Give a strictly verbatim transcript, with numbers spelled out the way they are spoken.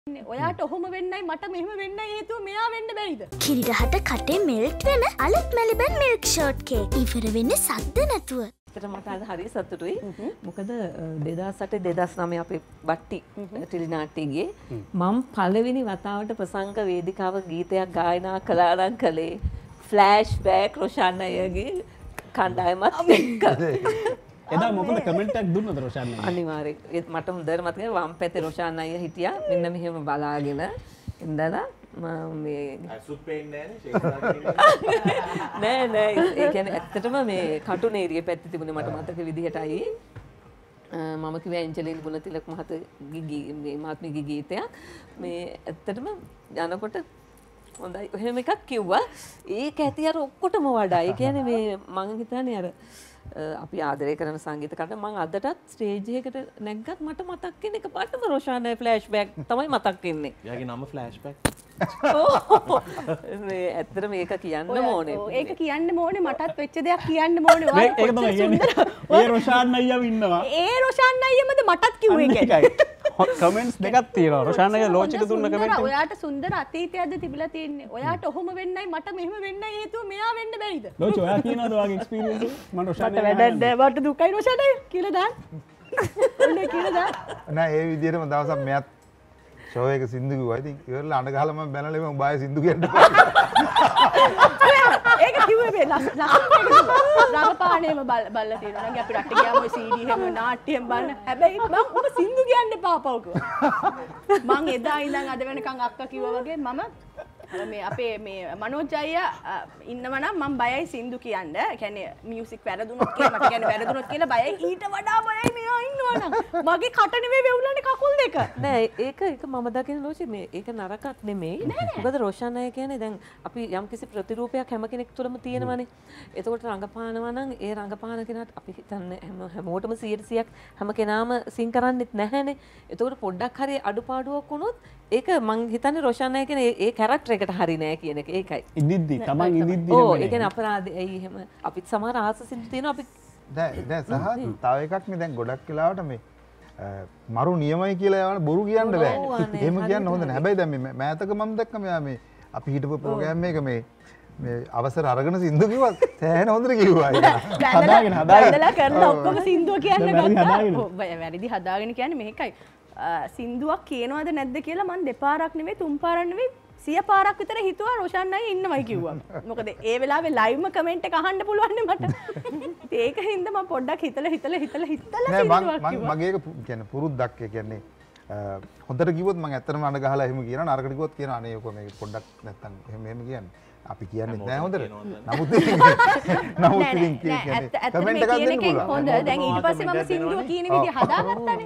ඔයාට ඔහොම වෙන්නයි මට මෙහෙම වෙන්නයි හේතුව මෙයා වෙන්න බැරිද? කිරිරහට කටේ මෙල්ට් වෙන අලුත් මෙලිබන් මිල්ක් ෂෝට් කේක්. ඉවර වෙන්නේ සද්ද නැතුව. ඒතර මට අද හරිය සතුටුයි. මොකද දෙදාස් අට දෙදාස් නවය අපේ බට්ටි ටෙලිනාට්‍යයේ මම පළවෙනි වතාවට ප්‍රසංග වේදිකාව ගීතයක් ගායනා කළා නම් කළේ ෆ්ලෑෂ් බෑක් රොෂාන් අයියගේ කණ්ඩායමත් එක්ක. එදා මොකද කමෙන්ට් එකක් දුන්නද රොෂාන් අයියා? අනිවාර්යයෙන් මට හොඳට මතකයි වම් පැත්තේ රොෂාන් අයියා හිටියා මෙන්න මෙහෙම බලාගෙන ඉඳලා මම මේ අසුත් පේන්නේ නැහැ නෑ නෑ ඒ කියන්නේ ඇත්තටම මේ කටුන ඒරිය පැත්තේ තිබුණේ මට මතක විදිහටයි මම කිව්වා ඇන්ජලින් ගුණතිලක මහතගේ මේ මහත්මියගේ ගීතයක් මේ ඇත්තටම යනකොට හොඳයි එහෙම එකක් කිව්වා ඒක ඇති අර ඔක්කොටම වඩා ඒ කියන්නේ මේ මම හිතන්නේ අර අපි ආදරය කරන සංගීත කණ්ඩායම මම අදටත් ස්ටේජ් එකකට නැග්ගත් මට මතක් වෙන එක පාටම රොෂාන් අය ෆ්ලෑෂ් බෑක් තමයි මතක් වෙන්නේ. එයාගේ නම ෆ්ලෑෂ් බෑක්. මේ ඇත්තට මේක කියන්න ඕනේ. ඒක කියන්න ඕනේ මටත් වෙච්ච දෙයක් කියන්න ඕනේ. ඒක තමයි කියන්නේ. ඒ රොෂාන් අයියා ඉන්නවා. ඒ රොෂාන් අයියමද මටත් කිව්වේ ඒක. කමෙන්ට්ස් දෙකක් තියෙනවා. රොෂාන් අයියා ලෝචිට දුන්න කමෙන්ට් එක. ඔයාට සුන්දර අතීතයක්ද තිබිලා තියෙන්නේ. ඔයාට ඔහොම වෙන්නයි මට මෙහෙම වෙන්නයි හේතුව මෙයා වෙන්න බැරිද? ලෝචි ඔයා කියනවාද ඔයාගේ එක්ස්පීරියන්ස් එක? මම රොෂාන් අයියා වැඩක් නෑ. මට දුකයි රොෂාන් අයියා කියලා දාන්න. ඔන්නේ කියලා දාන්න. නෑ ඒ විදිහටම දවසක් මෙයාත් ෂෝ එක සින්දු කිව්වා. ඉතින් ඉවරලා අඬ ගහලා මම බැනලා මම බාය සින්දු කියන්න. ඒක කිව්වේ මේ ලස්සන රඟපානේම බල්ලා තියෙනවා. නම් අපි රට ගියාම ඔය සීඩී හැම නාට්‍යයෙන් බලන. හැබැයි මම ඔබ සින්දු කියන්න එපා පව් කිව්වා. මං එදා ඉඳන් අද වෙනකන් අක්කා කිව්වා වගේ මම මේ අපේ මේ මනෝජ් අයියා ඉන්නවා නම් මම බයයි සින්දු කියන්න. ඒ කියන්නේ මියුසික් වැරදුනොත් කියලා මට කියන්නේ වැරදුනොත් කියලා බයයි. ඊට වඩා බයයි මෙයා ඉන්නවා නම්. මගේ කට නෙමෙයි වෙවුලන්නේ කකුල් දෙක. නෑ ඒක ඒක මම දකින ලෝචි මේ ඒක නරකක් නෙමෙයි. මොකද රොෂාන් අය කියන්නේ දැන් අපි යම්කිසි ප්‍රතිරූපයක් හැම කෙනෙක් තුළම තියෙනවනේ. එතකොට රඟපානවා නම් ඒ රඟපාන කෙනාට අපි හිතන්නේ හැම හැමෝටම සීයට සීයක් හැම කෙනාම සින් කරන්නෙත් නැහැනේ. එතකොට පොඩ්ඩක් හරි අඩුපාඩුවක් වුණොත් ඒක මං හිතන්නේ රොෂාන් අය කියන්නේ ඒ කැරක්ටර් එකට හරි නෑ කියන එක ඒකයි. ඉදිද්දි තමන් ඉදිද්දි ඔව් ඒ කියන්නේ අපරාධය ඇයි එහෙම අපිත් සමහර ආස සිද්ධ තියෙනවා අපි දැන් දැන් සහ තව එකක් නේ දැන් ගොඩක් වෙලාවට මේ මරු නියමයි කියලා යවන බොරු කියන්න බෑ. එහෙම කියන්න හොඳ නෑ. හැබැයි දැන් මේ මෑතක මම දැක්ක මෙයා මේ අපි හිටපු ප්‍රෝග්‍රෑම් එක මේ මේ අවසර අරගෙන සින්දු කිව්වා සෑහෙන හොඳට කිව්වා. හදාගෙන හදාගෙන කරන ඔක්කොම සින්දුව කියන්න ගත්තා. වැරදි හදාගෙන කියන්නේ මේකයි. සින්දුවක් කියනවද නැද්ද කියලා මම දෙපාරක් නෙවෙයි තුන් පාරක් නෙවෙයි සිය පාරක් විතර හිතුවා රොෂාන් අයියා ඉන්නවයි කිව්වා. මොකද ඒ වෙලාවේ ලයිව්ම කමෙන්ට් එක අහන්න පුළුවන් නේ මට. ඒක හින්දා මම පොඩ්ඩක් හිතලා හිතලා හිතලා හිතලා සින්දුවක් කිව්වා. මගේ ඒක කියන්නේ පුරුද්දක් ඒ කියන්නේ හොඳට කිව්වොත් මම ඇත්තටම අඬ ගහලා එහෙම කියනවා නරකට කිව්වොත් කියනවා අනේ ඔක මේක පොඩ්ඩක් නැත්තම් එහෙම එහෙම කියන්නේ. අපි කියන්නේ නැහැ හොඳට. නමුත් නමුත් ඉතින් කියන්නේ කමෙන්ට් එකක් දෙන්න පුළුවන්. හොඳ දැන් ඊට පස්සේ මම සින්දුව කියන විදිහ හදාගත්තානේ.